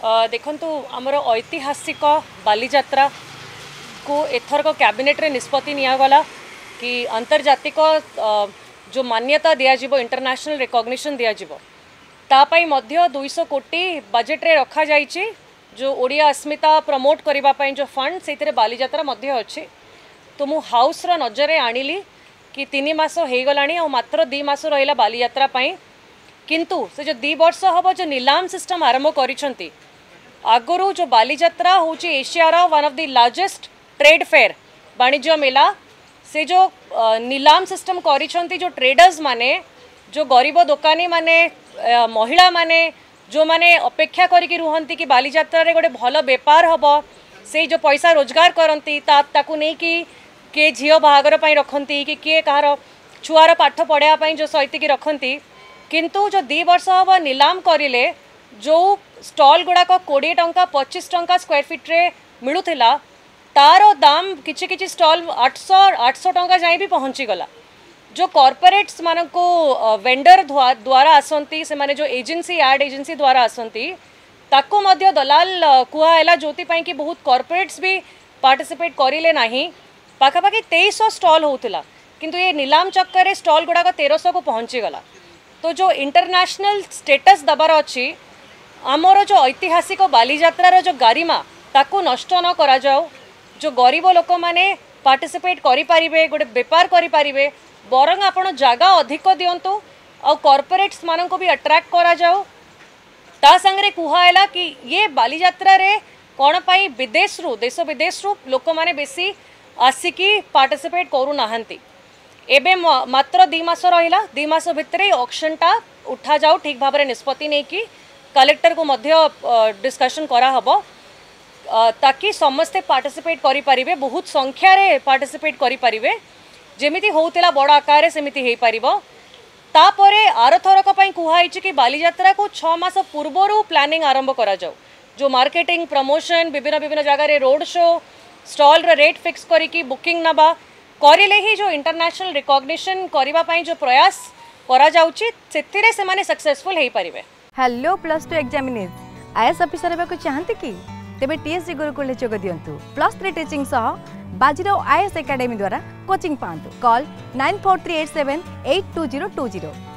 देखंतु आमर ऐतिहासिक बालीजात्रा को एथरक कैबिनेट रे निष्पत्ति नियागला कि अंतर्जातिक जो मान्यता दियाजिबो इंटरनेशनल रिकॉग्निशन दियाजिबो तापाई मध्य 200 कोटी बजेट रे रखा जाइछि जो ओडिया अस्मिता प्रमोट करिबा पई जो फंड सेतिरे बालीजात्रा मध्य अछि। तो मु हाउस रो नजरे आनिली कि 3 मास हे गलानी और मात्र 2 मास रहिला बालीजात्रा पई किंतु से जो 2 वर्ष हबो जो नीलाम सिस्टम आरंभ करिसंती आगरू जो बालीजात्रा होची एशियार one of the largest trade fair वाणिज्य मेला से जो नीलाम सिस्टम करिसंती जो ट्रेडर्स माने जो गरीब दुकानी माने महिला माने जो माने अपेक्षा करिकी रुहंती कि बालीजात्रा रे गोटे भल बेपार हबो से जो पैसा रोजगार करंती ताकू नहीं कि के झियो बाहागर पई रखंती कि के कहार छुआर पाठ पढ़ाया पई जो सहित की रखंती किंतु जो 2 वर्ष हबो नीलाम करिले जो स्टॉल गुड़ाक 20 टंका 25 टंका स्क्वायर फीट रे मिलुथिला तार दाम किछि किछि स्टॉल 800 टंका जाई भी पहुंची गला। जो कॉर्पोरेट्स मान को वेंडर द्वारा आसंती से माने जो एजेंसी एड एजेंसी द्वारा आसंती ताको मध्य दलाल कुआला जोति पई कि बहुत कॉर्पोरेट्स भी पार्टिसिपेट करिले नाही पाखापाखि 2300 स्टॉल होतिला किंतु ये नीलाम चक्कर रे स्टॉल गुड़ाक 1300 को पहुंची गला। तो जो इंटरनेशनल स्टेटस दबार अच्छी आमर जो ऐतिहासिक बालीजात्रार जो गारिमा ताको नष्ट न करा जाओ जो गरीब लोक माने पार्टिसिपेट करि पारिबे गोटे बेपार करि पारिबे बरंग आपण जगह अधिक दियंतु और कॉर्पोरेट्स मान को भी अट्रैक्ट करा जाओ ता संगरे कुहायला कि ये बालीजात्रा रे कौन पाई विदेश रु देश विदेश रु लोक माने बेसी आसिकी पार्टिसिपेट करू नाहंती। एबे मात्र 2 मास रहिला 2 मास भितरे ऑक्शनटा उठा जाओ ठीक भाव में निष्पत्ति नहीं कि कलेक्टर को मध्य डिस्कशन करा हबो ताकि समस्ते पार्टिसिपेट करि परिबे बहुत संख्या रे पार्टिसिपेट करि परिबे जेमिति होउतिला बड़ आकार सेमिति हेई परिबो। तापरे आरथरक पई कुहाइछि कि बालीजात्रा को 6 मास पूर्वरु प्लानिंग आरंभ करा जाओ जो मार्केटिंग प्रमोशन विभिन्न विभिन्न जगह रे रोड शो स्टॉल रे रेट फिक्स करिकी बुकिंग नबा करिले ही जो इंटरनेशनल रिकॉग्निशन करिबा पई जो प्रयास करा जाउछि सेतिरे से माने सक्सेसफुल हेई परिबे। हेलो प्लस 2 एग्जामिनीज आईएएस ऑफिसर हेबा को चाहंते कि तेबे टीएससी गुरुकुल जोग दियंतु +3 टीचिंग सह बाजीराव आईएएस एकेडमी द्वारा कोचिंग पांतु कॉल 9438782020।